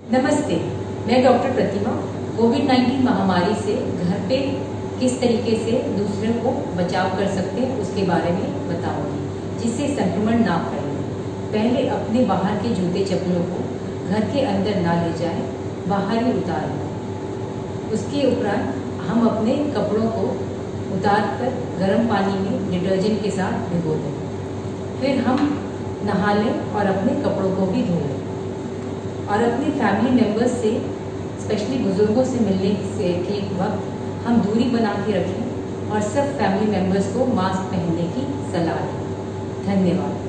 नमस्ते, मैं डॉक्टर प्रतिमा कोविड-19 महामारी से घर पे किस तरीके से दूसरे को बचाव कर सकते हैं उसके बारे में बताऊंगी, जिससे संक्रमण ना फैले। पहले अपने बाहर के जूते चप्पलों को घर के अंदर ना ले जाएं, बाहर ही उतार लें। उसके उपरांत हम अपने कपड़ों को उतार कर गर्म पानी में डिटर्जेंट के साथ भिगो दें। फिर हम नहा लें और अपने कपड़ों को भी धो लें और अपने फैमिली मेम्बर्स से, स्पेशली बुजुर्गों से मिलने के वक्त हम दूरी बना के रखें और सब फैमिली मेम्बर्स को मास्क पहनने की सलाह दें। धन्यवाद।